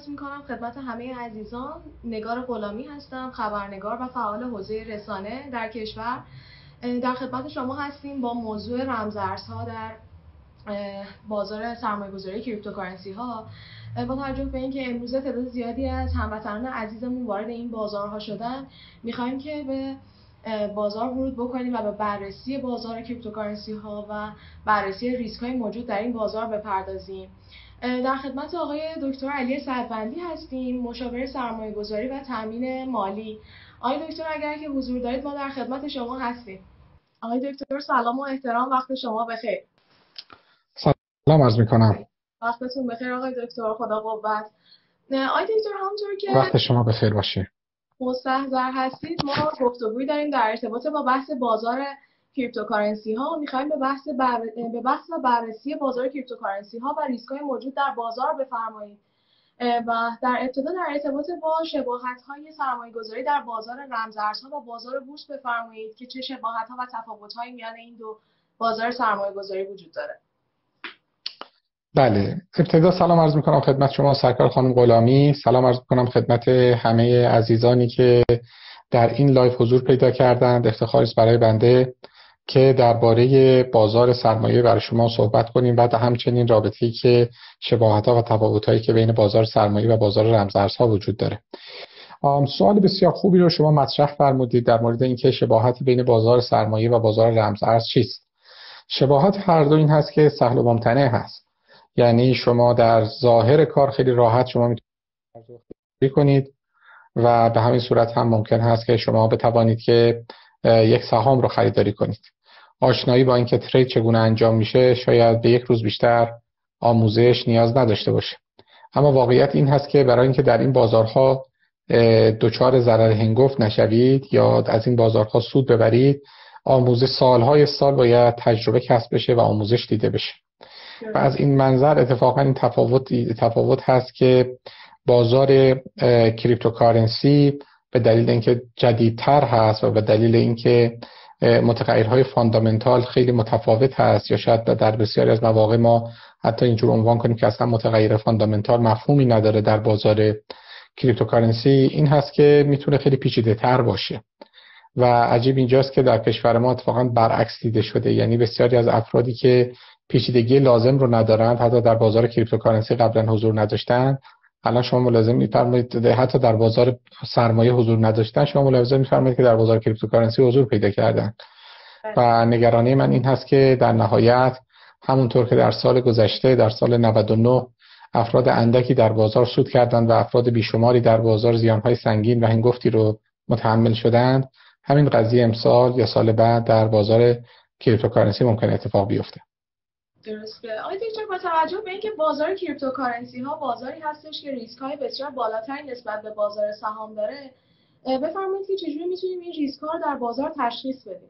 عرض می‌کنم خدمت همه عزیزان. نگار غلامی هستم، خبرنگار و فعال حوزه رسانه در کشور. در خدمت شما هستیم با موضوع رمزارزها در بازار سرمایه‌گذاری کریپتوکارنسی ها. با توجه به اینکه امروزه تعداد زیادی از هموطنان عزیزمون وارد این بازارها شدن، می‌خوایم که به بازار ورود بکنیم و به بررسی بازار کریپتوکارنسی ها و بررسی ریسک های موجود در این بازار بپردازیم. در خدمت آقای دکتر علی سعدبندی هستیم، مشاور سرمایه‌گذاری و تامین مالی. آقای دکتر اگر که حضور دارید ما در خدمت شما هستیم. آقای دکتر سلام و احترام، وقت شما بخیر. سلام عرض می‌کنم. وقتتون بخیر آقای دکتر، خدا قوت. آقای دکتر همونطور که وقت شما بخیر باشه. مستحضر هستید ما گفتگویی داریم در ارتباط با بحث بازار کریپتوکارنسی ها. می‌خوایم به بحث و بررسی بازار کریپتوکارنسی ها و ریسک های موجود در بازار بفرمایید و در ابتدا در ارتباط با شباهت های سرمایه گذاری در بازار رمزارزها و بازار بورس بفرمایید که چه شباهت ها و تفاوت های میان این دو بازار سرمایه گذاری وجود داره. بله، ابتدا سلام عرض میکنم خدمت شما سرکار خانم غلامی. سلام عرض میکنم خدمت همه عزیزانی که در این لایو حضور پیدا کردند. افتخاری است برای بنده که درباره بازار سرمایه برای شما صحبت کنیم و همچنین رابطه‌ای که شباهت‌ها و تفاوت‌هایی که بین بازار سرمایه و بازار رمزارزها وجود داره. سوال بسیار خوبی رو شما مطرح فرمودید در مورد اینکه شباهتی بین بازار سرمایه و بازار رمزارز چیست. شباهت هر دو این هست که سهل و ممتنع هست. یعنی شما در ظاهر کار خیلی راحت شما میتونید کنید و به همین صورت هم ممکن هست که شما بتوانید که یک سهام رو خریداری کنید. آشنایی با اینکه ترید چگونه انجام میشه شاید به یک روز بیشتر آموزش نیاز نداشته باشه. اما واقعیت این هست که برای اینکه در این بازارها دچار ضرر هنگفت نشوید یا از این بازارها سود ببرید، آموزش سالهای سال باید تجربه کسب بشه و آموزش دیده بشه. و از این منظر اتفاقا این تفاوت هست که بازار کریپتوکارنسی به دلیل اینکه جدیدتر هست و به دلیل اینکه متغیرهای فاندامنتال خیلی متفاوت هست یا شاید در بسیاری از مواقع ما حتی اینجور عنوان کنیم که اصلا متغیر فاندامنتال مفهومی نداره در بازار کریپتوکارنسی، این هست که میتونه خیلی پیچیده تر باشه. و عجیب اینجاست که در کشور ما اتفاقا برعکس دیده شده. یعنی بسیاری از افرادی که پیچیدگی لازم رو ندارند، حتی در بازار کریپتوکارنسی قبلا حضور نداشتن، الان شما ملاحظه می‌فرمایید حتی در بازار سرمایه حضور نداشتن، شما ملاحظه می‌فرمایید که در بازار کریپتوکارنسی حضور پیدا کردن. و نگرانی من این هست که در نهایت همونطور که در سال گذشته در سال 99 افراد اندکی در بازار سود کردند و افراد بیشماری در بازار زیان‌های سنگین و هنگفتی رو متحمل شدند، همین قضیه امسال یا سال بعد در بازار کریپتوکارنسی ممکن اتفاق بیفته. درسته. آقای دکتر با توجه به اینکه بازار کریپتوکارنسی ها بازاری هستش که ریسک های بسیار بالاتری نسبت به بازار سهام داره، بفرمایید که چجوری میتونیم این ریسک ها رو در بازار تشخیص بدیم؟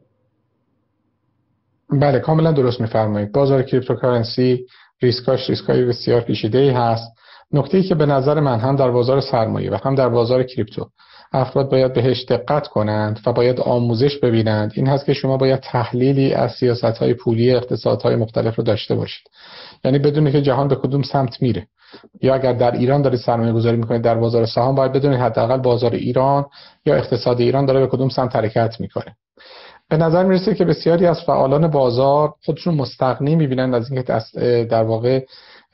بله، کاملا درست میفرمایید. بازار کریپتوکارنسی ریسکای بسیار پیچیده‌ای هست. نکته‌ای که به نظر من هم در بازار سرمایه و هم در بازار کریپتو افراد باید بهش دقت کنند و باید آموزش ببینند این هست که شما باید تحلیلی از سیاست‌های پولی اقتصادهای مختلف رو داشته باشید. یعنی بدونید که جهان به کدوم سمت میره. یا اگر در ایران دارید سرمایه‌گذاری می‌کنید در بازار سهام، باید بدونید حداقل بازار ایران یا اقتصاد ایران داره به کدوم سمت حرکت می‌کنه. به نظر میرسه که بسیاری از فعالان بازار خودشون مستغنی می‌بینند از اینکه در واقع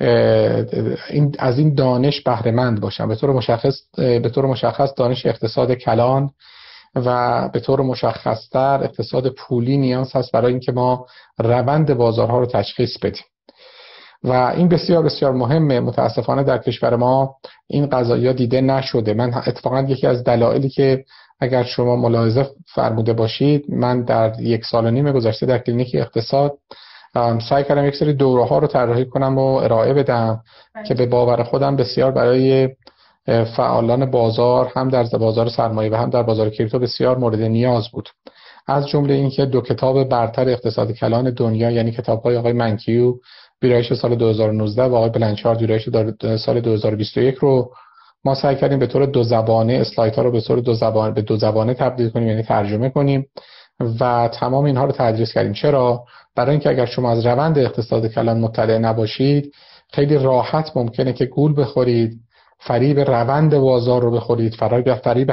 از این دانش بهره مند باشن. به طور مشخص دانش اقتصاد کلان و به طور مشخص‌تر اقتصاد پولی نیاز هست برای اینکه ما روند بازارها رو تشخیص بدیم. و این بسیار بسیار مهمه. متاسفانه در کشور ما این قضایا دیده نشده. من اتفاقا یکی از دلایلی که اگر شما ملاحظه فرموده باشید، من در 1.5 سال گذشته در کلینیک اقتصاد سعی کردم یک سری دوره‌ها رو طراحی کنم و ارائه بدم که به باور خودم بسیار برای فعالان بازار هم در بازار سرمایه و هم در بازار کریپتو بسیار مورد نیاز بود. از جمله اینکه 2 کتاب برتر اقتصاد کلان دنیا، یعنی کتاب‌های آقای منکیو ویرایش سال 2019 و آقای بلنچارد ویرایش سال 2021 رو ما سعی کردیم به طور 2 زبانه اسلایدها رو به طور 2 زبانه تبدیل کنیم، یعنی ترجمه کنیم و تمام اینها رو تدریس کردیم. چرا؟ برای اینکه اگر شما از روند اقتصاد کلان مطلع نباشید خیلی راحت ممکنه که گول بخورید فریب روند بازار رو بخورید، فریب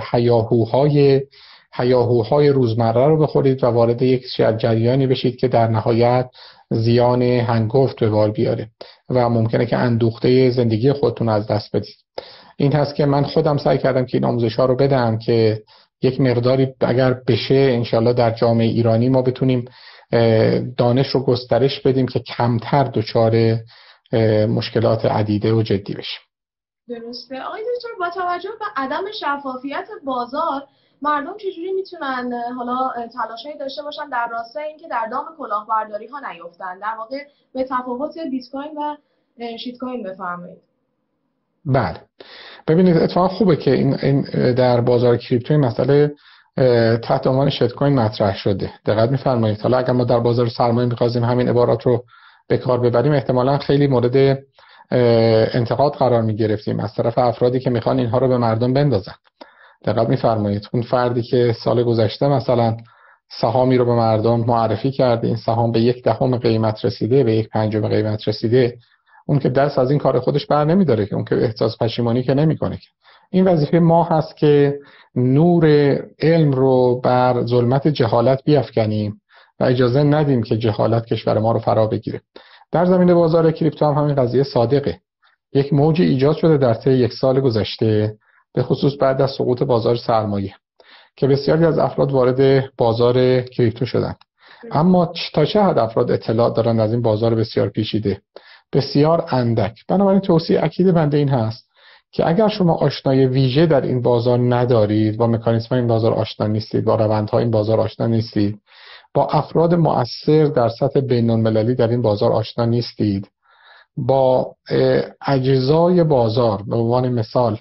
هیاهوهای روزمره رو بخورید و وارد یک جریانی بشید که در نهایت زیان هنگفت به بار بیاره و ممکنه که اندوخته زندگی خودتون از دست بدید. این هست که من خودم سعی کردم که این آموزش‌ها رو بدم که یک مقداری اگر بشه انشالله در جامعه ایرانی ما بتونیم دانش رو گسترش بدیم که کمتر دچار مشکلات عدیده و جدی بشیم. درسته. آقای دکتر، با توجه به عدم شفافیت بازار، مردم چجوری میتونن حالا تلاشی داشته باشن در راستای اینکه در دام کلاهبرداری ها نیفتن؟ در واقع به تفاوت بیت کوین و شیت کوین بفرمایید. بله، ببینید اتفاقا خوبه که این در بازار کریپتو مسئله تحت عنوان شیت کوین مطرح شده. دقت می‌فرمایید. حالا اگر ما در بازار سرمایه می‌خواستیم همین عبارات رو به کار ببریم، احتمالاً خیلی مورد انتقاد قرار می‌گرفتیم از طرف افرادی که می‌خوان اینها رو به مردم بندازن. دقت می‌فرمایید. اون فردی که سال گذشته مثلا سهامی رو به مردم معرفی کرده، این سهام به 1/10 قیمت رسیده، به 1/5 قیمت رسیده، اون که دست از این کار خودش بر نمیداره، که اون که احساس پشیمانی که نمیکنه. این وظیفه ما هست که نور علم رو بر ظلمت جهالت بیفکنیم و اجازه ندیم که جهالت کشور ما رو فرا بگیره. در زمینه بازار کریپتو هم همین قضیه صادقه. یک موج ایجاد شده در طی 1 سال گذشته، به خصوص بعد از سقوط بازار سرمایه، که بسیاری از افراد وارد بازار کریپتو شدن. اما تا چه حد افراد اطلاع دارن از این بازار بسیار پیچیده؟ بسیار اندک. بنابراین توصیه اکید بنده این هست که اگر شما آشنایی ویژه در این بازار ندارید، با مکانیزم این بازار آشنا نیستید، با روندهای این بازار آشنا نیستید، با افراد مؤثر در سطح بین‌المللی در این بازار آشنا نیستید، با اجزای بازار به عنوان مثال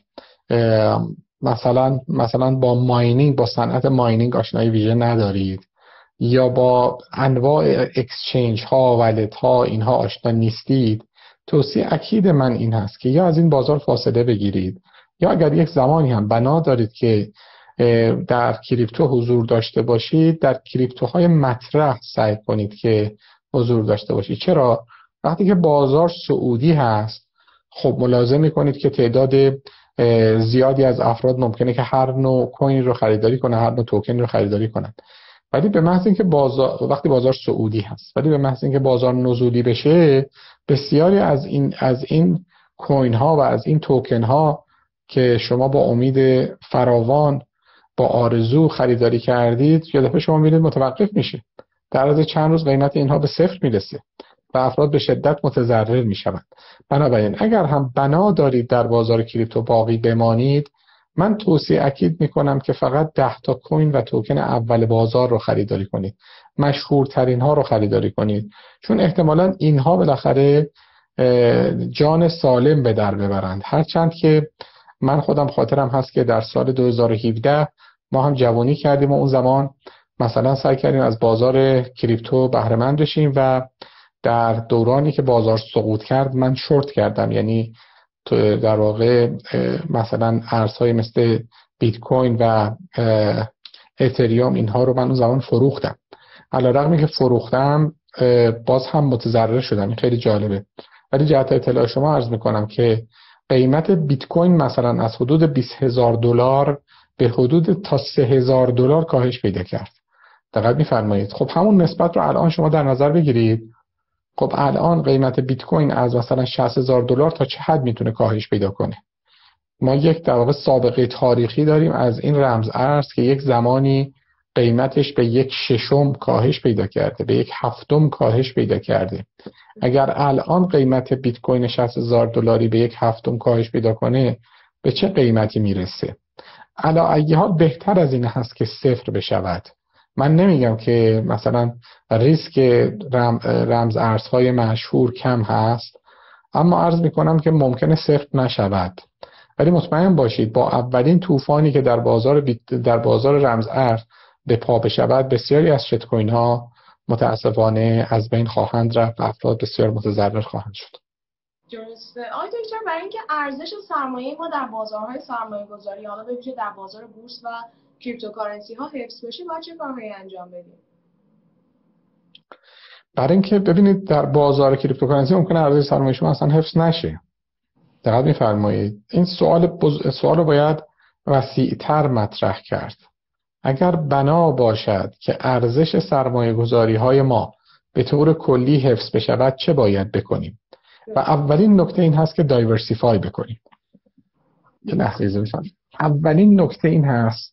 مثلا با ماینینگ، با صنعت ماینینگ آشنایی ویژه ندارید، یا با انواع اکسچنج ها، ولت ها، اینها آشنا نیستید، توصیه اکید من این هست که یا از این بازار فاصله بگیرید، یا اگر یک زمانی هم بنا دارید که در کریپتو حضور داشته باشید، در کریپتوهای مطرح سعی کنید که حضور داشته باشید. چرا؟ وقتی که بازار سعودی هست، خب ملاحظه میکنید که تعداد زیادی از افراد ممکنه که هر نوع کوین رو خریداری کنن، هر نوع توکن رو خریداری کنن. ولی به محض اینکه وقتی بازار سعودی هست، ولی به محض اینکه بازار نزولی بشه، بسیاری از این کوین ها و از این توکن ها که شما با امید فراوان، با آرزو خریداری کردید، یه دفعه شما میرید متوقف میشه. در عرض چند روز قیمت اینها به 0 میرسه و افراد به شدت متضرر میشوند. بنابراین اگر هم بنا دارید در بازار کریپتو باقی بمانید، من توصیه اکید میکنم که فقط 10 تا کوین و توکن اول بازار رو خریداری کنید، مشهورترین ها رو خریداری کنید، چون احتمالاً اینها بالاخره جان سالم به در ببرند. هرچند که من خودم خاطرم هست که در سال 2017 ما هم جوانی کردیم و اون زمان مثلا سعی کردیم از بازار کریپتو بهره مند بشیم و در دورانی که بازار سقوط کرد من شورت کردم، یعنی در واقع مثلا ارزهای مثل بیت کوین و اتریوم اینها رو من اون زمان فروختم. علیرغم که فروختم باز هم متضرر شدم. این خیلی جالبه. ولی جهت اطلاع شما عرض میکنم که قیمت بیت کوین مثلا از حدود $20,000 به حدود تا $3,000 کاهش پیدا کرد. دقت میفرمایید. خب همون نسبت رو الان شما در نظر بگیرید. خب الان قیمت بیت کوین از مثلا $60,000 تا چه حد میتونه کاهش پیدا کنه؟ ما یک در واقع سابقه تاریخی داریم از این رمز ارز که یک زمانی قیمتش به 1/6 کاهش پیدا کرده، به 1/7 کاهش پیدا کرده. اگر الان قیمت بیت کوین $60,000 به 1/7 کاهش پیدا کنه، به چه قیمتی میرسه؟ علی ای حال بهتر از این هست که 0 بشود. من نمیگم که مثلا ریسک رمز ارزهای مشهور کم هست، اما عرض میکنم که ممکنه 0 نشود. ولی مطمئن باشید با اولین طوفانی که در بازار رمز ارز به پا بشود، بسیاری از شیت کوین ها متاسفانه از بین خواهند رفت و افراد بسیار متضرر خواهند شد. درسته. آقای دکتر، برای اینکه ارزش سرمایه ما در بازارهای سرمایه گذاری، حالا به ویژه در بازار بورس و کریپتوکارنسی ها حفظ بشه، باید چه کارهایی انجام بدیم؟ برای اینکه ببینید در بازار کریپتوکارنسی ممکنه ارزش سرمایه شما اصلا حفظ نشه. دقت می‌فرمایید این سوال رو باید وسیع‌تر مطرح کرد. اگر بنا باشد که ارزش سرمایه‌گذاری‌های ما به طور کلی حفظ بشود چه باید بکنیم؟ و اولین نکته این هست که دایورسیفای بکنیم. یه لحظه بفرمایید. اولین نکته این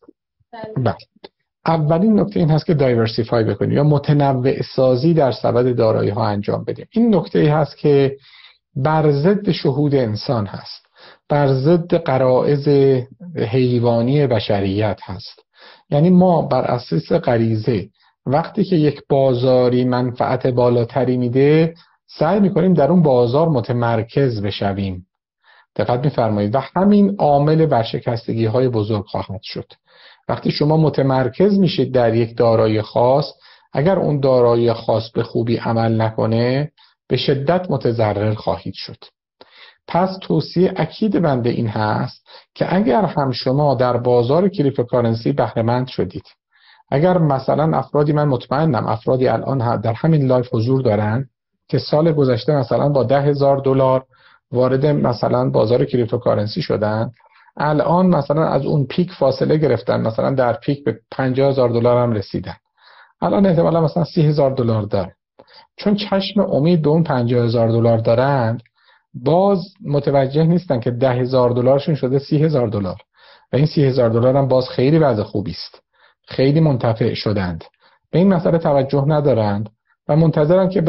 هست که دایورسیفای بکنیم یا متنوع سازی در سبد دارایی ها انجام بدیم. این نکته ای هست که بر ضد شهود انسان هست، بر ضد غرایز حیوانی بشریت هست. یعنی ما بر اساس غریزه وقتی که یک بازاری منفعت بالاتری میده سعی میکنیم در اون بازار متمرکز بشویم. دقت میفرمایید و همین عامل ورشکستگی های بزرگ خواهد شد. وقتی شما متمرکز میشید در یک دارایی خاص، اگر اون دارایی خاص به خوبی عمل نکنه به شدت متضرر خواهید شد. پس توصیه اکید بنده این هست که اگر هم شما در بازار کریپتوکارنسی بهره مند شدید، اگر مثلا افرادی، من مطمئنم افرادی الان در همین لایف حضور دارن که سال گذشته مثلا با $10,000 وارد مثلا بازار کریپتوکارنسی شدن، الان مثلا از اون پیک فاصله گرفتن، مثلا در پیک به $50,000 هم رسیدن، الان احتمالا مثلا $30,000 داره. چون چشم امید به اون $50,000 دارند، باز متوجه نیستن که $10,000 شده $30,000 و این $30,000 هم باز خیلی وضع خوبی است، خیلی منتفع شدند. به این مسئله توجه ندارند و منتظرند که به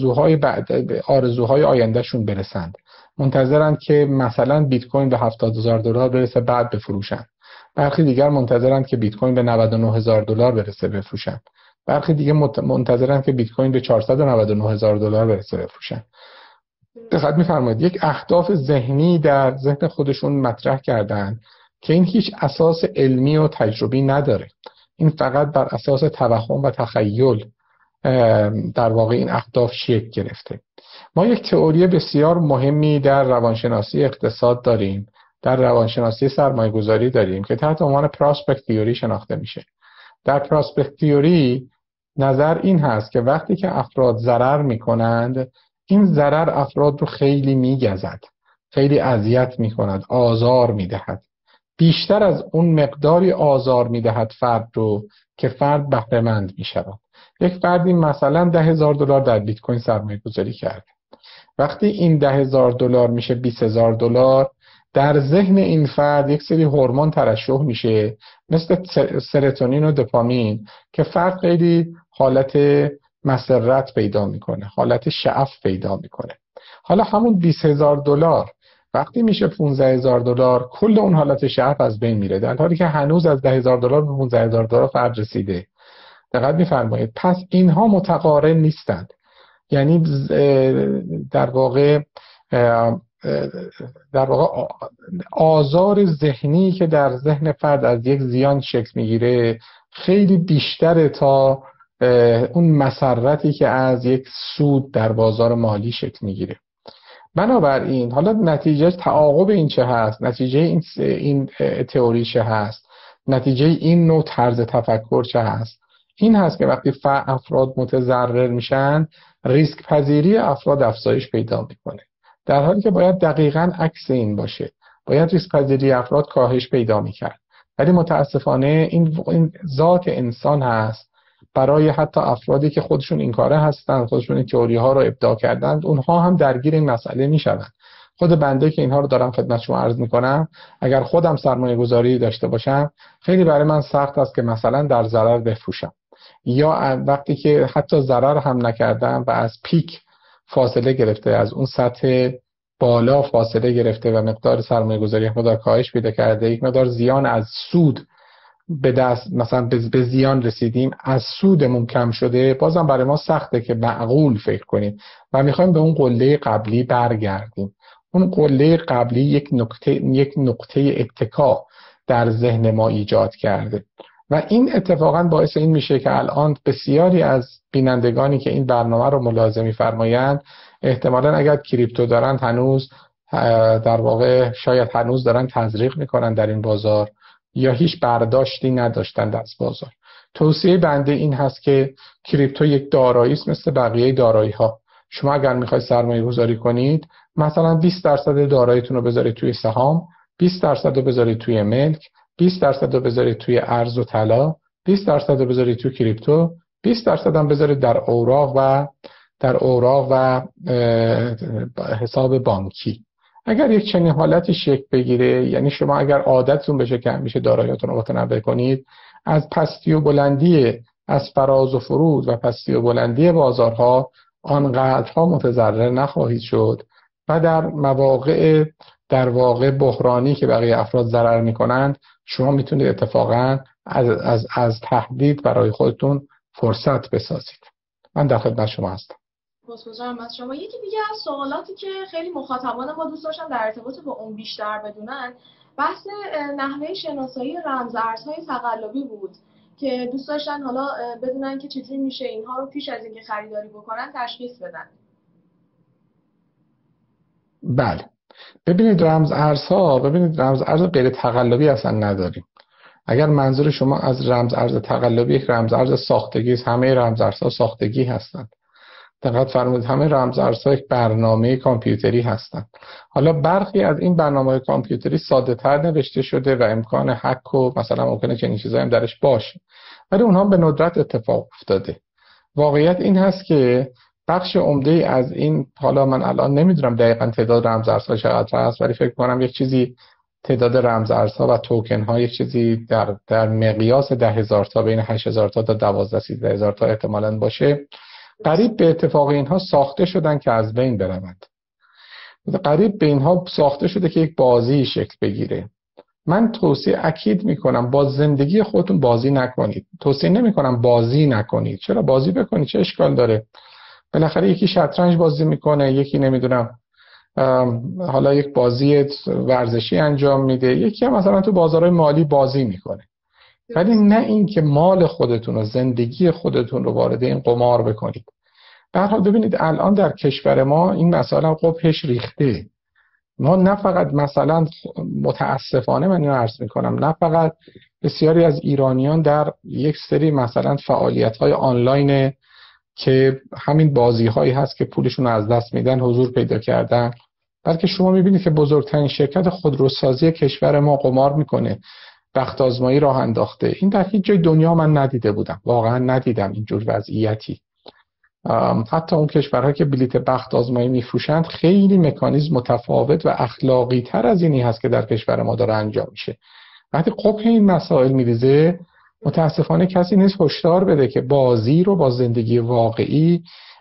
آرزوهای آیندهشون برسند. منتظرند که مثلا بیت کوین به $70,000 برسه بعد بفروشن. برخی دیگر منتظرند که بیت کوین به $99,000 برسه بفروشن. برخی دیگه منتظرند که بیت کوین به $499,000 برسه بفروشن. دقت می‌فرمایید یک اهداف ذهنی در ذهن خودشون مطرح کردن که این هیچ اساس علمی و تجربی نداره. این فقط بر اساس توهم و تخیل در واقع این اهداف شکل گرفته. ما یک تئوری بسیار مهمی در روانشناسی اقتصاد داریم، در روانشناسی سرمایه‌گذاری داریم که تحت عنوان پراسپکت تئوری شناخته میشه. در پراسپکت تئوری نظر این هست که وقتی که افراد ضرر میکنند، این ضرر افراد رو خیلی میگزد، خیلی اذیت میکند، آزار میدهد. بیشتر از اون مقداری آزار میدهد فرد رو که فرد بهره مند میشود. یک فردی مثلا $10,000 در بیت کوین سرمایه گذاری کرد. وقتی این $10,000 میشه $20,000، در ذهن این فرد یک سری هورمون ترشح میشه مثل سروتونین و دوپامین که فرد خیلی حالت مسرت پیدا میکنه، حالت شعف پیدا میکنه. حالا همون $20,000 وقتی میشه $15,000 کل اون حالت شعف از بین میره، در حالی که هنوز از $10,000 به $15,000 فرد رسیده. دقت میفرمایید. پس اینها متقارن نیستند. یعنی در واقع آزار ذهنی که در ذهن فرد از یک زیان شکل میگیره خیلی بیشتره تا اون مسرتی که از یک سود در بازار مالی شکل میگیره. بنابراین حالا نتیجه تعاقب این چه هست؟ نتیجه این تئوری چه هست؟ نتیجه این نوع طرز تفکر چه هست؟ این هست که وقتی افراد متضرر میشن، ریسک پذیری افراد افزایش پیدا میکنه، در حالی که باید دقیقاً عکس این باشه. باید ریسک پذیری افراد کاهش پیدا میکرد. ولی متاسفانه این ذات انسان هست. برای حتی افرادی که خودشون این کاره هستن، خودشون این تئوری ها رو ابداع کردن، اونها هم درگیر این مسئله میشن. خود بنده که اینها رو دارم خدمت شما عرض میکنم، اگر خودم سرمایه گذاری داشته باشم خیلی برای من سخت است که مثلا در ضرر بفروشم، یا وقتی که حتی ضرر هم نکردم و از پیک فاصله گرفته، از اون سطح بالا فاصله گرفته و مقدار سرمایه گذاری مقدار کاهش پیدا کرده، یک مقدار زیان از سود به دست، مثلا به زیان رسیدیم، از سودمون کم شده، بازم برای ما سخته که معقول فکر کنیم و میخوایم به اون قله قبلی برگردیم. اون قله قبلی یک نقطه اتکا در ذهن ما ایجاد کرده و این اتفاقا باعث این میشه که الان بسیاری از بینندگانی که این برنامه رو ملاحظه می‌فرمایند احتمالاً اگر کریپتو دارن هنوز در واقع شاید هنوز دارن تزریق میکنن در این بازار یا هیچ برداشتی نداشتند از بازار. توصیه بنده این هست که کریپتو یک دارایی است مثل بقیه دارایی‌ها. شما اگر میخواید سرمایه گذاری کنید مثلا 20% داراییتون رو بذارید توی سهام، 20% رو بذارید توی ملک، 20% رو بذارید توی ارز و طلا، 20% رو بذارید توی کریپتو، 20% هم بذارید در اوراق و حساب بانکی. اگر یک چنین حالتی شکل بگیره، یعنی شما اگر عادتتون بشه که همیشه داراییاتون رو متنوع کنید، از پستی و بلندی، از فراز و فرود و پستی و بلندی بازارها آنقدرها متضرر نخواهید شد و در واقع بحرانی که بقیه افراد ضرر میکنند شما میتونید اتفاقا از تهدید برای خودتون فرصت بسازید. من در خدمت شما هستم. سپاسگزارم از شما. یکی دیگه از سوالاتی که خیلی مخاطبان ما دوست داشتن در ارتباط با اون بیشتر بدونن بحث نحوه شناسایی رمزارزهای تقلبی بود که دوست داشتن حالا بدونن که چطوری میشه اینها رو پیش از اینکه خریداری بکنن تشخیص بدن. بله، ببینید رمز ارز غیر تقلبی اصلا نداریم. اگر منظور شما از رمز ارز تقلبی یک رمز ارز ساختگی است، همه رمز ارزها ساختگی هستند. دقت فرمودید همه رمز ارزها یک برنامه کامپیوتری هستند. حالا برخی از این برنامه‌های کامپیوتری ساده‌تر نوشته شده و امکان هک و مثلا ممکنه چنین چیزایی هم درش باشه، ولی اونها به ندرت اتفاق افتاده. واقعیت این هست که بخش عمده از این، حالا من الان نمیدونم دقیقاً تعداد رمز ارزها چقدر هست، ولی فکر کنم یک چیزی تعداد رمز ارزها و توکن ها یک چیزی در مقیاس 10,000 تا، بین 8,000 تا 12-13,000 تا احتمالاً باشه. قریب به اتفاق اینها ساخته شدن که از بین بروند. قریب به اینها ساخته شده که یک بازی شکل بگیره. من توصیه اکید میکنم با زندگی خودتون بازی نکنید. توصیه نمیکنم بازی نکنید. چرا بازی بکنید؟ چه اشکال داره؟ بالاخره یکی شطرنج بازی میکنه، یکی نمیدونم حالا یک بازی ورزشی انجام میده، یکی هم مثلا تو بازارهای مالی بازی میکنه. ولی نه این که مال خودتون و زندگی خودتون رو وارد این قمار بکنید. به هر حال ببینید الان در کشور ما این مسائل هم قبحش ریخته. ما نه فقط مثلا متاسفانه من اینو عرض میکنم، نه فقط بسیاری از ایرانیان در یک سری مثلا فعالیت‌های آنلاین که همین بازی‌هایی هست که پولشون رو از دست میدن حضور پیدا کردن، بلکه شما میبینید که بزرگترین شرکت خودروسازی کشور ما قمار میکنه، بخت آزمایی راه انداخته. این در هیچ جای دنیا من ندیده بودم، واقعا ندیدم اینجور وضعیتی. حتی اون کشورها که بلیت بخت آزمایی میفروشند خیلی مکانیزم متفاوت و اخلاقی تر از اینی هست که در کشور ما داره انجام میشه. وقتی قبح این مسائل میریزه متاسفانه کسی نیست هشدار بده که بازی رو با زندگی واقعی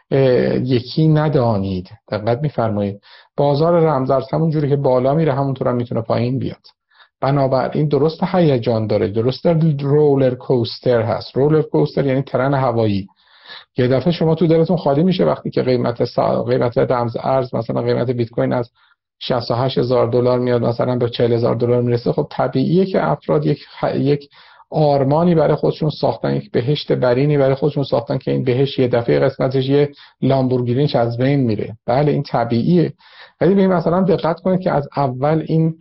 یکی ندانید. دقت میفرمایید بازار رمزارز همون جوری که بالا میره همونطور هم میتونه پایین بیاد. بنابراین درست هیجان داره، درست رولر کوستر هست. رولر کوستر یعنی ترن هوایی. یه دفعه شما تو دلتون خالی میشه وقتی که قیمت رمز ارز مثلا قیمت بیت کوین از 68,000 دلار میاد مثلا به 40,000 دلار میرسه. خب طبیعیه که افراد یک آرمانی برای خودشون ساختن، یک بهشت برینی برای خودشون ساختن که این بهشت یه دفعه قسمتش یه لامبورگینیش از بین میره. بله این طبیعیه، ولی ببین مثلا دقت کنید که از اول این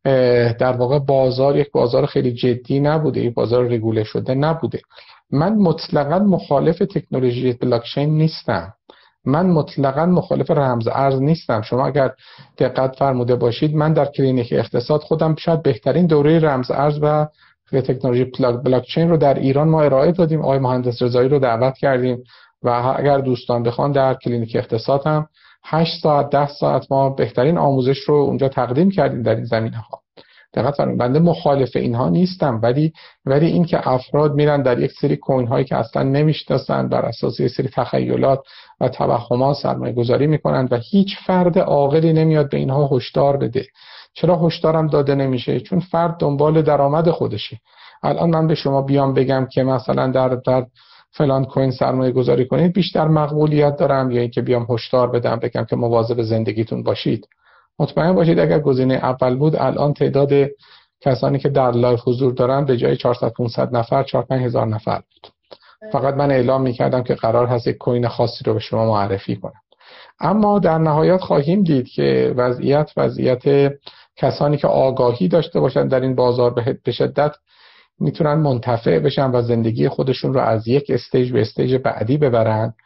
در واقع بازار یک بازار خیلی جدی نبوده، یک بازار رگوله شده نبوده. من مطلقاً مخالف تکنولوژی بلاکچین نیستم، من مطلقاً مخالف رمز ارز نیستم. شما اگر دقت فرموده باشید من در کلینیک اقتصاد خودم شاید بهترین دوره رمز ارز و تکنولوژی بلاکچین رو در ایران ما ارائه دادیم. آقای مهندس رضایی رو دعوت کردیم و اگر دوستان بخوان در کلینیک اقتصاد هم 8 ساعت 10 ساعت ما بهترین آموزش رو اونجا تقدیم کردیم در این زمینه‌ها. دقت فرمایید بنده مخالف اینها نیستم، ولی این که افراد میرن در یک سری کوین هایی که اصلا نمیشناسن بر اساس یک سری تخیلات و توهمات سرمایه گذاری میکنن و هیچ فرد عاقلی نمیاد به اینها هشدار بده. چرا هشدارم داده نمیشه؟ چون فرد دنبال درآمد خودشه. الان من به شما بیام بگم که مثلا در فلان کوین سرمایه گذاری کنید بیشتر مقبولیت دارم یا اینکه بیام هشدار بدم بگم که مواظب زندگیتون باشید؟ مطمئن باشید اگر گزینه اول بود الان تعداد کسانی که در لایو حضور دارن به جای 400-500 نفر 4-5 هزار نفر بود. فقط من اعلام میکردم که قرار هست یک کوین خاصی رو به شما معرفی کنم. اما در نهایت خواهیم دید که وضعیت کسانی که آگاهی داشته باشن در این بازار به شدت میتونن منتفع بشن و زندگی خودشون رو از یک استیج به استیج بعدی ببرن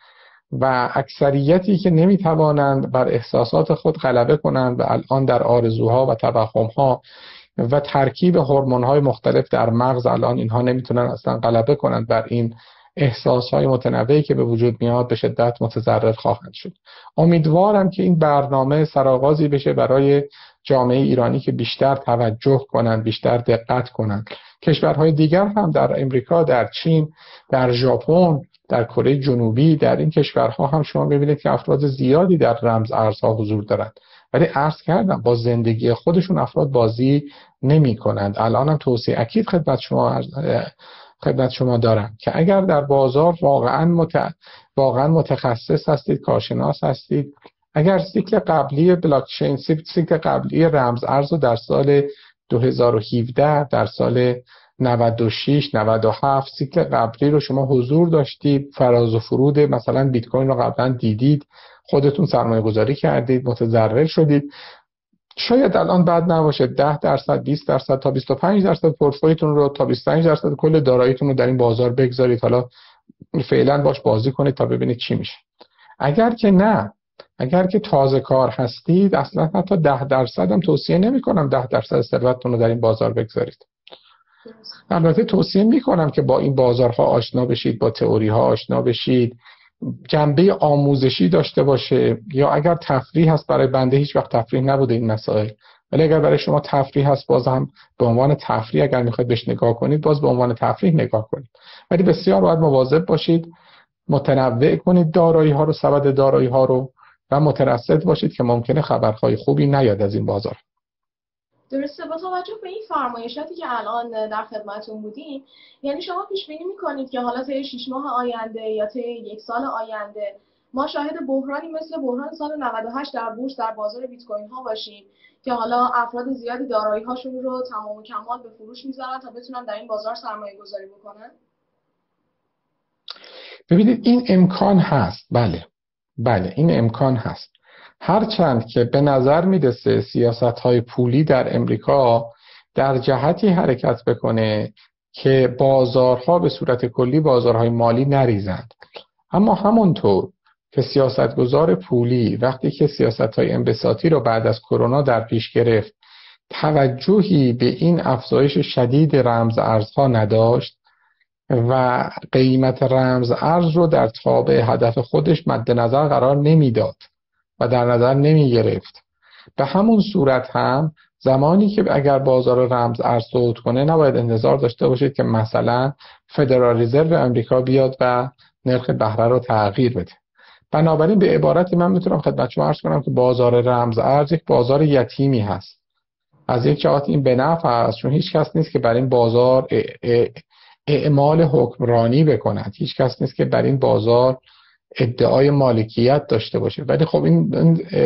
و اکثریتی که نمیتوانند بر احساسات خود غلبه کنند و الان در آرزوها و توهمها و ترکیب هورمون‌های مختلف در مغز الان اینها نمیتونن اصلا غلبه کنند بر این احساس‌های متنوعی که به وجود میاد، به شدت متضرر خواهند شد. امیدوارم که این برنامه سرآغازی بشه برای جامعه ایرانی که بیشتر توجه کنند، بیشتر دقت کنند. کشورهای دیگر هم در امریکا، در چین، در ژاپن، در کره جنوبی، در این کشورها هم شما ببینید که افراد زیادی در رمز ارزها حضور دارند، ولی عرض کردم با زندگی خودشون افراد بازی نمی کنند. الان هم توصیه اکید خدمت شما دارم که اگر در بازار واقعا متخصص هستید، کارشناس هستید، اگر سیکل قبلی بلاکچین، سیکل قبلی رمز ارز رو در سال 2017، در سال 96 97 سیکل قبلی رو شما حضور داشتید، فراز و فرود مثلا بیت کوین رو قبلا دیدید، خودتون سرمایه گذاری کردید، متضرر شدید، شاید الان بد نباشه 10%، 20% تا 25% پورتفولیوتون رو، تا 25% کل داراییتون رو در این بازار بگذارید. حالا فعلا باش بازی کنید تا ببینید چی میشه. اگر که نه، اگر که تازه کار هستید، اصلا حتی 10% هم توصیه نمی کنم 10% ثروتتون رو در این بازار بگذارید. البته توصیه می کنم که با این بازارها آشنا بشید، با تئوری ها آشنا بشید، جنبه آموزشی داشته باشه، یا اگر تفریح هست، برای بنده هیچ وقت تفریح نبوده این مسائل، ولی اگر برای شما تفریح هست، باز هم به عنوان تفریح اگر میخواید بهش نگاه کنید، باز به عنوان تفریح نگاه کنید، ولی بسیار باید مواظب باشید، متنوع کنید دارایی ها رو، سبد دارایی ها رو، و مترصد باشید که ممکنه خبرهای خوبی نیاد از این بازار. درسته. با توجه به این فرمایشاتی که الان در خدمتتون بودیم، یعنی شما پیش بینی می‌کنید که حالا طی 6 ماه آینده یا طی 1 سال آینده ما شاهد بحرانی مثل بحران سال 98 در بورس، در بازار بیت کوین ها باشیم که حالا افراد زیادی دارایی هاشون رو تمام و کمال به فروش می‌ذارن تا بتونن در این بازار سرمایه گذاری بکنن؟ ببینید این امکان هست، بله این امکان هست، هرچند که به نظر میرسه سیاست‌های پولی در امریکا در جهتی حرکت بکنه که بازارها به صورت کلی، بازارهای مالی نریزند. اما همونطور که سیاستگزار پولی وقتی که سیاست‌های انبساطی رو بعد از کرونا در پیش گرفت، توجهی به این افزایش شدید رمز ارزها نداشت و قیمت رمز ارز رو در تابع هدف خودش مد نظر قرار نمیداد و در نظر نمی گرفت، به همون صورت هم زمانی که اگر بازار رمز ارز صعود کنه، نباید انتظار داشته باشید که مثلا فدرال رزرو آمریکا بیاد و نرخ بهره رو تغییر بده. بنابراین به عبارتی من میتونم خدمت شما عرض کنم که بازار رمز ارز یک بازار یتیمی هست. از یک جهات این به نفع است، چون هیچ کس نیست که بر این بازار اعمال حکمرانی بکند، هیچ کس نیست که بر این بازار ادعای مالکیت داشته باشه، ولی خب این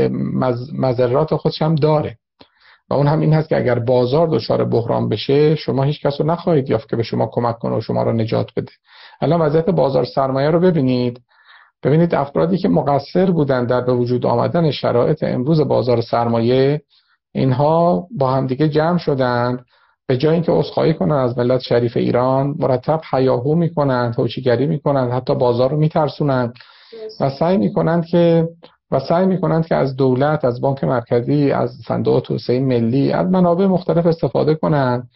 مضرات خودش هم داره و اون هم این هست که اگر بازار دچار بحران بشه، شما هیچ کس رو نخواهید یافت که به شما کمک کنه و شما رو نجات بده. الان وضعیت بازار سرمایه رو ببینید افرادی که مقصر بودن در به وجود آمدن شرایط امروز بازار سرمایه، اینها با هم دیگه جمع شدند، به جای اینکه عذرخواهی کنن از ملت شریف ایران، مرتب هیاهو میکنن، هوچیگری میکنن، حتی بازار رو میترسونن و سعی میکنند که از دولت، از بانک مرکزی، از صندوق توسعه ملی، از منابع مختلف استفاده کنند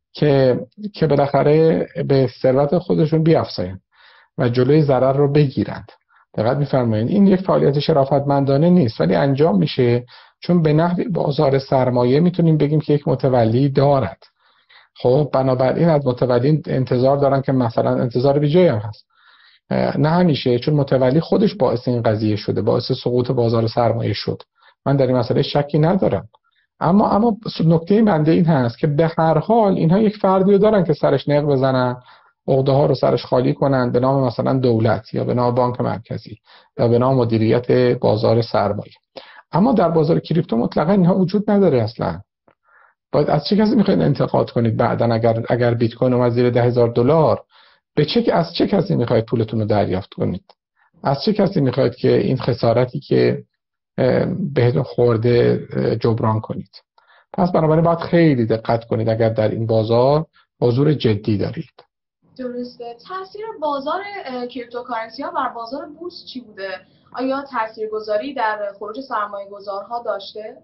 که بالاخره به ثروت خودشون بیافزایند و جلوی ضرر رو بگیرند. دقت می‌فرمایید این یک فعالیت شرافتمندانه نیست، ولی انجام میشه چون به نحوی بازار سرمایه میتونیم بگیم که یک متولی دارد. خب بنابراین از متولی انتظار دارن که مثلا انتظار بیجایی هم هست، نه همیشه، چون متولی خودش باعث این قضیه شده، باعث سقوط بازار سرمایه شد. من در این مسئله شکی ندارم، اما نکته بنده این هست که به هر حال اینها یک فردی رو دارن که سرش نق بزنن، عقده ها رو سرش خالی کنن به نام مثلا دولت یا به نام بانک مرکزی یا به نام مدیریت بازار سرمایه. اما در بازار کریپتو مطلقا اینها وجود نداره اصلا. باید از چه کسی میخواید انتقاد کنید بعدن اگر بیت کوین اومد زیر $10,000، از چه کسی میخواید پولتون رو دریافت کنید؟ از چه کسی میخواید که این خسارتی که بهتون خورده جبران کنید؟ پس بنابراین باید خیلی دقت کنید اگر در این بازار حضور جدی دارید. درسته. تاثیر بازار کریپتوکارنسی ها بر بازار بورس چی بوده؟ آیا تاثیرگذاری در خروج سرمایه گذارها داشته؟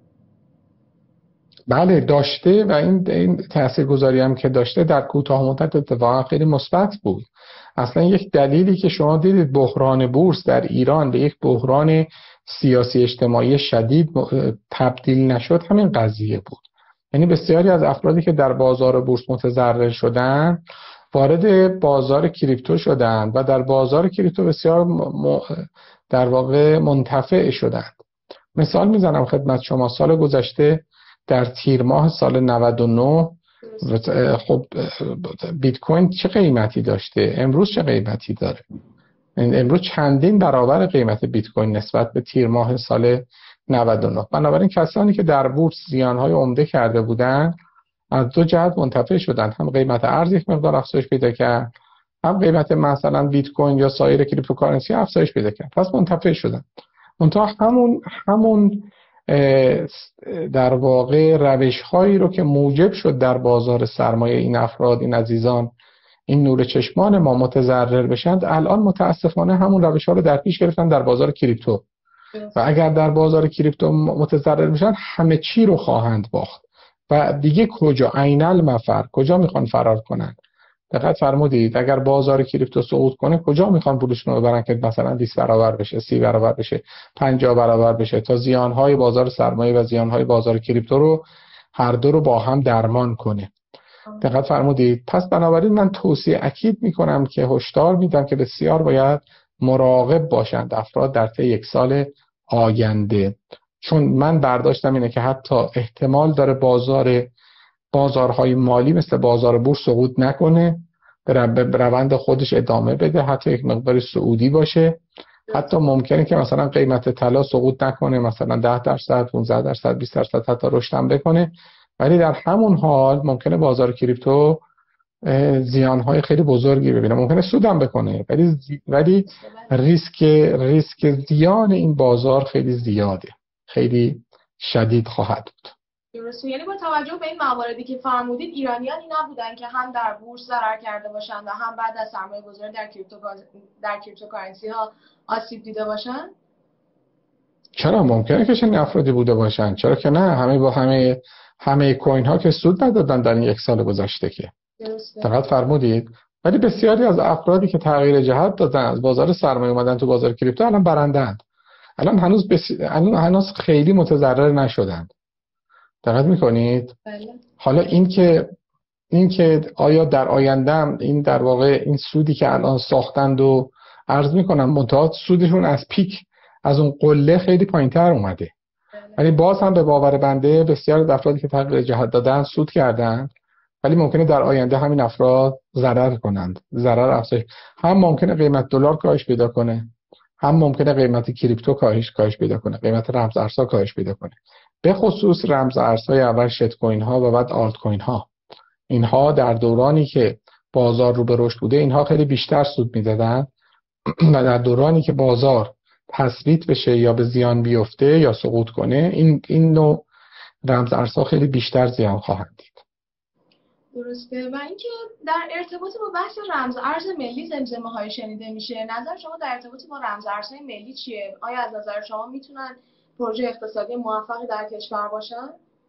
بله داشته، و این تاثیرگذاری هم که داشته در کوتاه مدت اتفاقا خیلی مثبت بود. اصلا یک دلیلی که شما دیدید بحران بورس در ایران به یک بحران سیاسی اجتماعی شدید تبدیل نشد همین قضیه بود. یعنی بسیاری از افرادی که در بازار بورس متضرر شدن وارد بازار کریپتو شدند و در بازار کریپتو بسیار در واقع منتفع شدند. مثال میزنم خدمت شما. سال گذشته در تیر ماه سال 99 خب بیت کوین چه قیمتی داشته، امروز چه قیمتی داره؟ امروز چندین برابر قیمت بیت کوین نسبت به تیر ماه سال 99. بنابراین کسانی که در بورس زیانهای عمده کرده بودند از دو جهت منتفع شدند. هم قیمت ارز یک مقدار افزایش پیدا کرد، هم قیمت مثلا بیت کوین یا سایر کریپتوکارنسی افزایش پیدا کرد. پس منتفع شدند. منتها همون در واقع روش هایی رو که موجب شد در بازار سرمایه این افراد، این عزیزان، این نور چشمان ما متضرر بشند، الان متاسفانه همون روش ها رو در پیش گرفتن در بازار کریپتو. و اگر در بازار کریپتو متضرر بشن همه چی رو خواهند باخت و دیگه کجا عین المفر، کجا میخوان فرار کنن؟ دقت فرمودید اگر بازار کریپتو صعود کنه کجا میخوان پولشون رو ببرن که مثلا 20 برابر بشه، 30 برابر بشه، 50 برابر بشه تا زیانهای بازار سرمایه و زیانهای بازار کریپتو رو هر دو رو با هم درمان کنه. دقت فرمودید. پس بنابراین من توصیه اکید میکنم که هشدار میدم که بسیار باید مراقب باشند افراد در طی یک سال آینده، چون من برداشتم اینه که حتی احتمال داره بازارهای مالی مثل بازار بورس سقوط نکنه، به روند خودش ادامه بده، حتی یک مقدار صعودی باشه. حتی ممکنه که مثلا قیمت طلا سقوط نکنه، مثلا 10%، 15%، 20% حتی رشد هم بکنه، ولی در همون حال ممکنه بازار کریپتو زیانهای خیلی بزرگی ببینه، ممکنه سود هم بکنه، ولی ریسک زیان این بازار خیلی زیاده، خیلی شدید خواهد بود. درسته. یعنی با توجه به این مواردی که فرمودید ایرانیانی نبودن که هم در بورس ضرر کرده باشند و هم بعد از سرمایه گذاری در کریپتوکارنسی ها آسیب دیده باشند؟ چرا ممکنه که چنین افرادی بوده باشند، چرا که نه. همه کوین ها که سود ندادن در این یک سال گذشته که. دقت فرمودید. ولی بسیاری از افرادی که تغییر جهت دادن، از بازار سرمایه اومدن تو بازار کریپتو، الان برندند. الان هنوز خیلی متضرر نشدند. دقت میکنید؟ بله. حالا این که آیا در آینده این در واقع این سودی که الان ساختند و عرض میکنم منتها سودشون از پیک، از اون قله خیلی پایینتر اومده، ولی باز هم به باور بنده بسیار از افرادی که تغییر جهت دادن سود کردند، ولی ممکنه در آینده همین افراد ضرر کنند، ضرر افزایش. هم ممکنه قیمت دلار کاهش پیدا کنه، هم ممکنه قیمت کریپتو کاهش پیدا کنه، قیمت رمز ارزها کاهش پیدا کنه. به خصوص رمز ارزهای اول شت کوین ها و بعد آلت کوین ها. اینها در دورانی که بازار رو به رشد بوده اینها خیلی بیشتر سود میدادن و در دورانی که بازار تثبیت بشه یا به زیان بیفته یا سقوط کنه این نوع رمز ارزها خیلی بیشتر زیان خواهند دید. درسته. و اینکه در ارتباط با بحث رمز ارز ملی زمزمه های شنیده میشه، نظر شما در ارتباط با رمز ارزهای ملی چیه؟ آیا از نظر شما میتونن پروژه اقتصادی موفقی در کشور باشن؟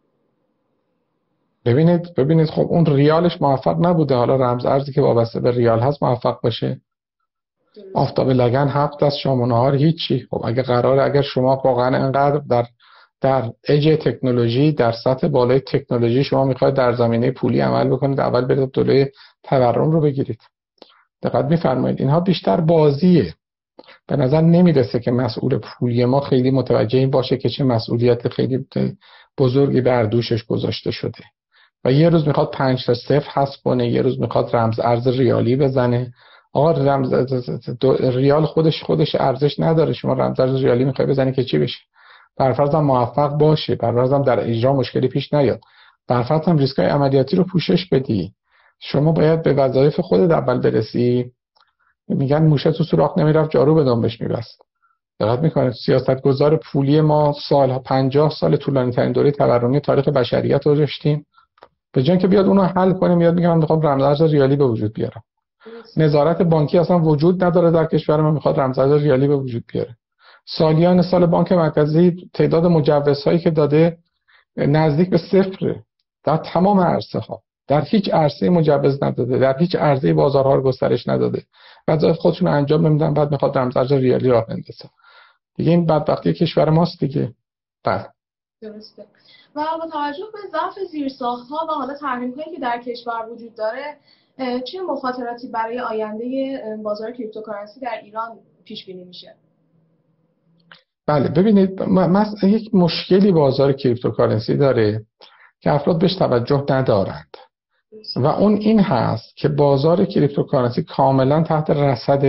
ببینید خب اون ریالش موفق نبوده، حالا رمز ارزی که وابسته به ریال هست موفق باشه؟ آفتاب لگن 7 از شام و نهار هیچی. خب اگر شما واقعا انقدر در اج تکنولوژی، در سطح بالای تکنولوژی شما میخواید در زمینه پولی عمل بکنید، اول برید دلوی تورم رو بگیرید. دقت میفرمایید اینها بیشتر بازیه. به نظر نمیرسه که مسئول پولی ما خیلی متوجه این باشه که چه مسئولیت خیلی بزرگی بر دوشش گذاشته شده و یه روز میخواد 5 تا 0 حذف کنه، یه روز میخواد رمز ارز ریالی بزنه. آقا رمز ریال خودش ارزش نداره، شما رمز ارز ریالی میخوای بزنی که چی بشه؟ برفرض هم موفق باشه، برفرض هم در اجرا مشکلی پیش نیاد، برفرض هم ریسکای عملیاتی رو پوشش بدی. شما باید به وظایف خودت اول برسی. میگن موشه تو سوراخ نمیرفت جارو به دنبش میبست. دقت میکنید سیاستگزار پولی ما 50 سال طولانی ترین دوره تورمی تاریخ بشریت رو داشتیم، به جای که بیاد اونو حل کنه میاد میگه من میخوام رمز ارز ریالی به وجود بیارم. نظارت بانکی اصلا وجود نداره در کشور ما، میخواد رمزارز ریالی به وجود بیاره. سالیان سال بانک مرکزی تعداد مجوزهایی که داده نزدیک به صفره در تمام عرصه ها، در هیچ عرصه مجوز نداده، در هیچ عرصه بازارها رو گسترش نداده، وظایف خودشون رو انجام نمیدن، بعد میخواد رمزارز ریالی راه بندازه. دیگه این بدبختی کشور ماست دیگه. بله درسته. و با توجه به ضعف زیرساخت‌ها و حالا تحریم‌هایی که در کشور وجود داره، چه مخاطراتی برای آینده بازار کریپتوکارنسی در ایران پیش بینی میشه؟ بله ببینید، یک مشکلی بازار کریپتوکارنسی داره که افراد بهش توجه ندارند و اون این هست که بازار کریپتوکارنسی کاملا تحت رصد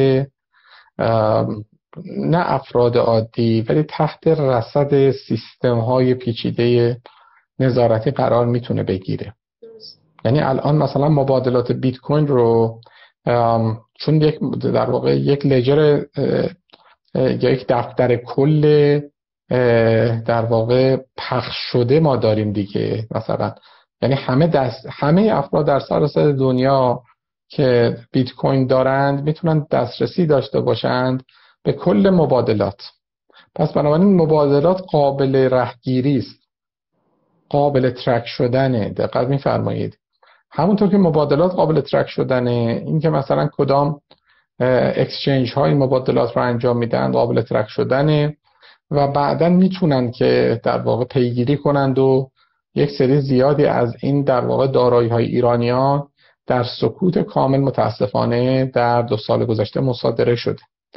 نه افراد عادی ولی تحت رصد سیستم های پیچیده نظارتی قرار میتونه بگیره. یعنی الان مثلا مبادلات بیت کوین رو چون در واقع یک لجر یا یک دفتر کل در واقع پخش شده ما داریم دیگه، مثلا یعنی همه افراد در سراسر دنیا که بیت کوین دارند میتونن دسترسی داشته باشند به کل مبادلات. پس بنابراین مبادلات قابل رهگیری است، قابل ترک شدنه. دقت می‌فرمایید. همونطور که مبادلات قابل ترک شدنه، این که مثلا کدام اکسچنج های مبادلات رو انجام میدن قابل ترک شدنه و بعداً میتونن که در واقع پیگیری کنند و یک سری زیادی از این در واقع دارایی های ایرانیان در سکوت کامل متاسفانه در 2 سال گذشته مصادره شده.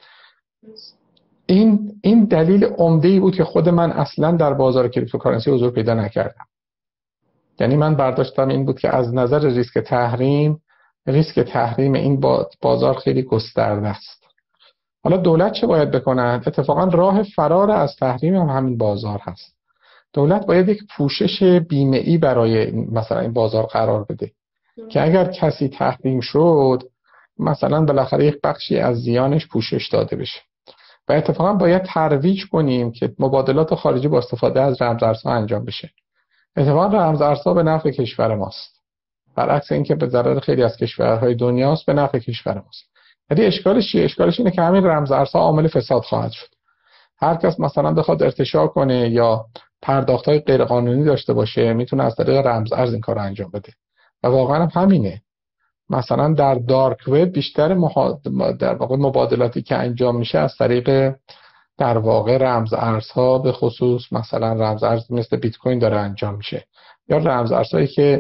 این دلیل عمده‌ای بود که خود من اصلا در بازار کریپتوکارنسی حضور پیدا نکردم. یعنی من برداشتم این بود که از نظر ریسک تحریم این بازار خیلی گسترده است. حالا دولت چه باید بکند؟ اتفاقا راه فرار از تحریم هم همین بازار هست. دولت باید یک پوشش بیمه‌ای برای مثلا این بازار قرار بده که اگر کسی تحریم شد مثلا بالاخره یک بخشی از زیانش پوشش داده بشه. و اتفاقا باید ترویج کنیم که مبادلات خارجی با استفاده از رمزارزها انجام بشه. اتفاقا رمزارزها به نفع کشور ماست، برعکس اینکه به ضرر خیلی از کشورهای دنیاست، به نفع کشور ماست. ولی اشکالش چیه؟ اشکالش اینه که همین رمزارزها عامل فساد خواهد شد. هر کس مثلا بخواد ارتشاء کنه یا پرداخت‌های غیرقانونی داشته باشه میتونه از طریق رمزارز این کارو انجام بده و واقعا هم همینه. مثلا در دارک وب بیشتر در واقع مبادلاتی که انجام میشه از طریق در واقع رمزارزها، به خصوص مثلا رمزارز مثل بیت کوین داره انجام میشه یا رمزارزهایی که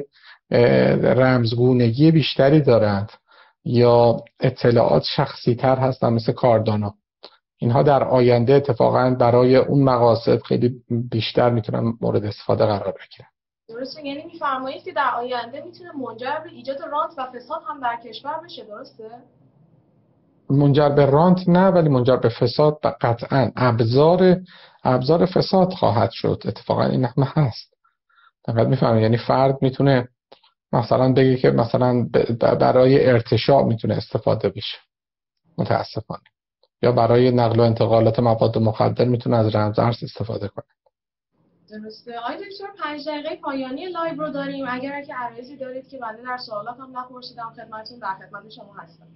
رمزگونگی بیشتری دارند یا اطلاعات شخصی تر هستن مثل کاردانو. اینها در آینده اتفاقا برای اون مقاصد خیلی بیشتر میتونن مورد استفاده قرار بگیرن. درسته، یعنی میفرمایید که در آینده میتونه منجر به ایجاد رانت و فساد هم در کشور بشه، درسته؟ منجر به رانت نه، ولی منجر به فساد قطعا ابزار فساد خواهد شد. اتفاقا این هم هست. دقیق میفهمید. یعنی فرد میتونه مثلا بگه که مثلا برای ارتشاء میتونه استفاده بشه متاسفانه، یا برای نقل و انتقالات مواد مخدر میتونه از رمزارز استفاده کنه. درسته. آقای دکتر 5 دقیقه پایانی لایو رو داریم. اگر که عرضی دارید که بنده در سوالات هم نپرسیدم خدمتتون، در خدمت شما هستم.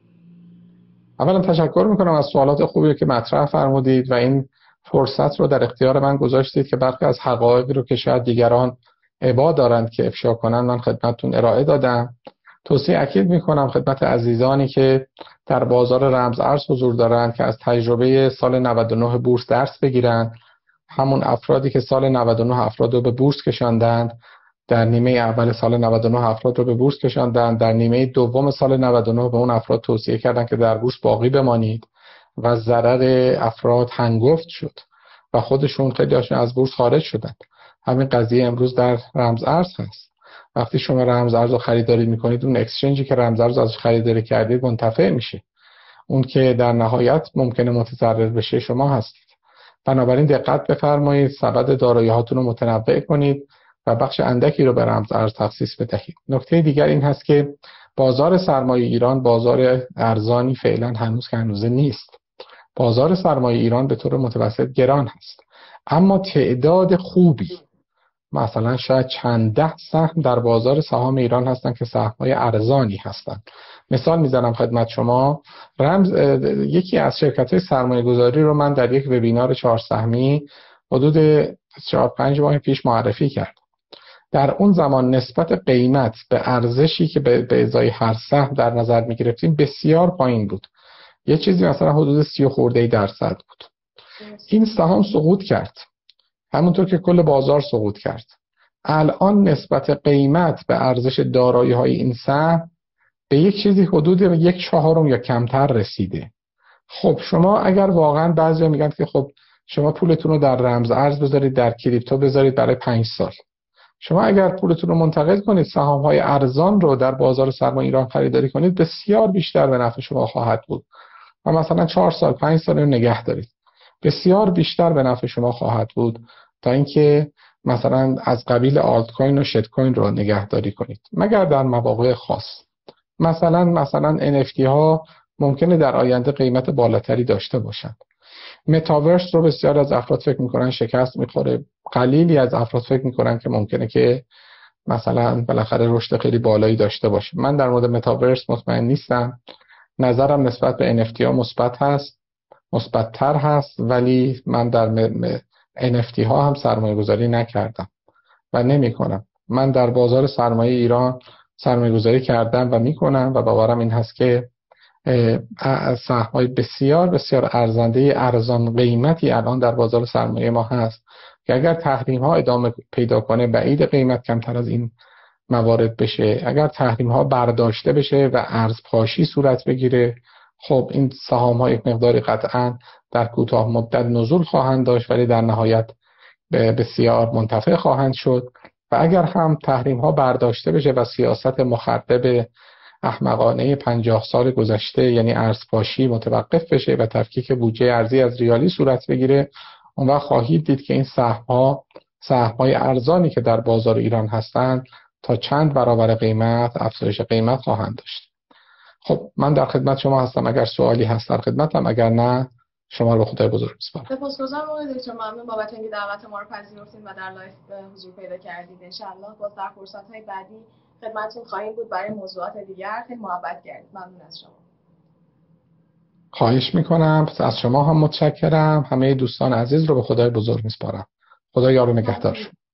اولا تشکر میکنم از سوالات خوبی که مطرح فرمودید و این فرصت رو در اختیار من گذاشتید که برخی از حقایقی رو که شاید دیگران ابا دارند که افشا کنن من خدمتتون ارائه دادم. توصیه اکید میکنم خدمت عزیزانی که در بازار رمزارز حضور دارند که از تجربه سال 99 بورس درس بگیرند. همون افرادی که سال 99 افراد رو به بورس کشاندند، در نیمه اول سال 99 افراد رو به بورس کشاندند، در نیمه دوم سال 99 به اون افراد توصیه کردند که در بورس باقی بمانید و ضرر افراد هنگفت شد و خودشون خیلی هاشون از بورس خارج شدند. همین قضیه امروز در رمزارز هست. وقتی شما رمزارز رو خریداری میکنید، اون اکسچنجی که رمزارز ازش خریداری کردید منتفع میشه. اون که در نهایت ممکنه متضرر بشه شما هستید. بنابراین دقت بفرمایید، سبد دارایی هاتون رو متنوع کنید و بخش اندکی رو به رمزارز تخصیص بدهید. نکته دیگر این هست که بازار سرمایه ایران بازار ارزانی فعلا هنوز نیست. بازار سرمایه ایران به طور متوسط گران هست، اما تعداد خوبی مثلا شاید چند ده سهم در بازار سهام ایران هستن که سهم‌های ارزانی هستن. مثال میزنم خدمت شما، یکی از شرکت‌های سرمایه‌گذاری رو من در یک وبینار 4 سهمی حدود 4-5 ماه پیش معرفی کردم. در اون زمان نسبت قیمت به ارزشی که به ازای هر سهم در نظر می‌گرفتیم بسیار پایین بود. یه چیزی مثلا حدود 30 خورده درصد بود. این سهام سقوط کرد، همونطور که کل بازار سقوط کرد. الان نسبت قیمت به ارزش دارایی‌های این سهم به یک چیزی حدود 1/4 یا کمتر رسیده. خب شما اگر واقعا بعضیا میگن که خب شما پولتون رو در رمز ارز بذارید، در کریپتو بذارید برای 5 سال. شما اگر پولتون رو منتقل کنید، سهام‌های ارزان رو در بازار سرمایه ایران خریداری کنید، بسیار بیشتر به نفع شما خواهد بود. و مثلا 4 سال 5 سال رو نگه دارید، بسیار بیشتر به نفع شما خواهد بود تا اینکه مثلا از قبیل آلت کوین و شت کوین رو نگهداری کنید، مگر در مواقع خاص. مثلا NFT ها ممکنه در آینده قیمت بالاتری داشته باشند. متاورس رو بسیار از افراد فکر میکنن شکست میخوره، قلیلی از افراد فکر میکنن که ممکنه که مثلا بالاخره رشد خیلی بالایی داشته باشه. من در مورد متاورس مطمئن نیستم. نظرم نسبت به NFT ها مثبت‌تر هست، ولی من در NFT ها هم سرمایه گذاری نکردم و نمی کنم. من در بازار سرمایه ایران سرمایه گذاری کردم و می کنم و باورم این هست که سهم‌های بسیار بسیار ارزان قیمتی الان در بازار سرمایه ما هست که اگر تحریم ها ادامه پیدا کنه بعید قیمت کمتر از این موارد بشه. اگر تحریم ها برداشته بشه و ارزپاشی صورت بگیره، خب این سهام ها یک مقداری قطعا در کوتاه مدت نزول خواهند داشت، ولی در نهایت بسیار منتفع خواهند شد. و اگر هم تحریم ها برداشته بشه و سیاست مخرب احمقانه 50 سال گذشته یعنی ارزپاشی متوقف بشه و تفکیک بودجه ارزی از ریالی صورت بگیره، اون وقت خواهید دید که این سهم‌های ارزانی که در بازار ایران هستند تا چند برابر قیمت افزایش قیمت خواهند داشت. خب من در خدمت شما هستم، اگر سوالی هست در خدمتم، اگر نه شما رو به خدای بزرگ می‌سپارم. سپاسگزارم آقای دکتر، ممنون بابت اینکه دعوت ما رو پذیرفتین و در لایو حضور پیدا کردید. ان شاءالله باز در فرصت‌های بعدی خدمتتون خواهیم بود برای موضوعات دیگر. خیلی محبت کردید. ممنون از شما. خواهش میکنم، از شما هم متشکرم. همه دوستان عزیز رو به خدای بزرگ میسپارم. خدا یار و نگهدار.